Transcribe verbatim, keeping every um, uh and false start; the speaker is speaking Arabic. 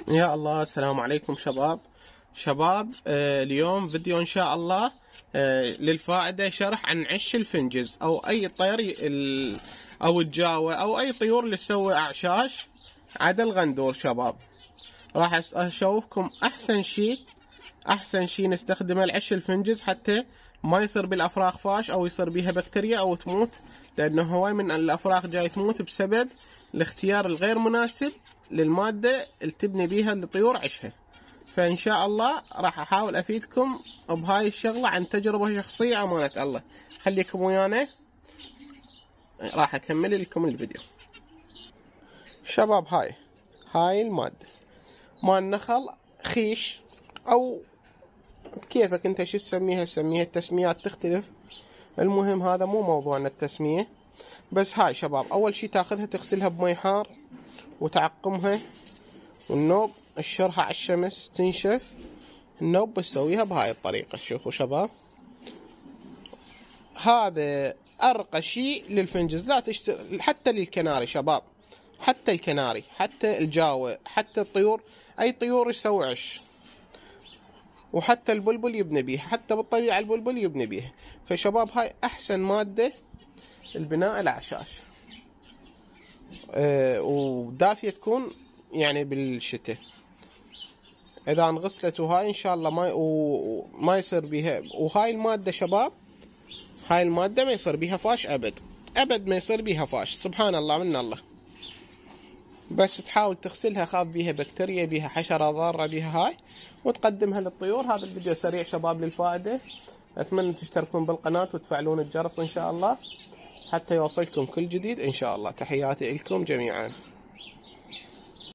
يا الله، السلام عليكم شباب. شباب آه اليوم فيديو ان شاء الله آه للفائدة، شرح عن عش الفنجز او اي طير ال- او الجاوة او اي طيور اللي تسوي اعشاش عدا الغندور. شباب راح أس- اشوفكم احسن شيء احسن شيء نستخدمه العش الفنجز حتى ما يصير بالافراخ فاش او يصير بيها بكتيريا او تموت، لانه هواي من الافراخ جاي تموت بسبب الاختيار الغير مناسب للمادة اللي تبني بيها الطيور عشها. فان شاء الله راح احاول افيدكم بهاي الشغلة عن تجربة شخصية امانة الله. خليكم ويانا راح اكمل لكم الفيديو. شباب هاي هاي المادة مال النخل، خيش او كيفك انت شو تسميها سميها، التسميات تختلف. المهم هذا مو موضوعنا التسمية. بس هاي شباب اول شي تاخذها تغسلها بمي حار وتعقمها، والنوب تشرها على الشمس تنشف. النوب بسويها بهاي الطريقة. شوفوا شباب، هذا ارقى شيء للفنجز. لا تشتري حتى للكناري شباب، حتى الكناري حتى الجاوة حتى الطيور، اي طيور يسوي عش، وحتى البلبل يبني بيها، حتى بالطبيعة البلبل يبني بيها. فشباب هاي احسن مادة البناء الأعشاش. أه ودافية تكون يعني بالشتاء. اذا انغسلت وهاي ان شاء الله ما وما يصير بيها. وهاي المادة شباب، هاي المادة ما يصير بيها فاش ابد ابد، ما يصير بيها فاش، سبحان الله من الله. بس تحاول تغسلها، خاف بيها بكتيريا بيها حشرة ضارة بيها هاي، وتقدمها للطيور. هذا الفيديو سريع شباب للفائدة. اتمنى تشتركون بالقناة وتفعلون الجرس ان شاء الله حتى يوصلكم كل جديد ان شاء الله. تحياتي لكم جميعا.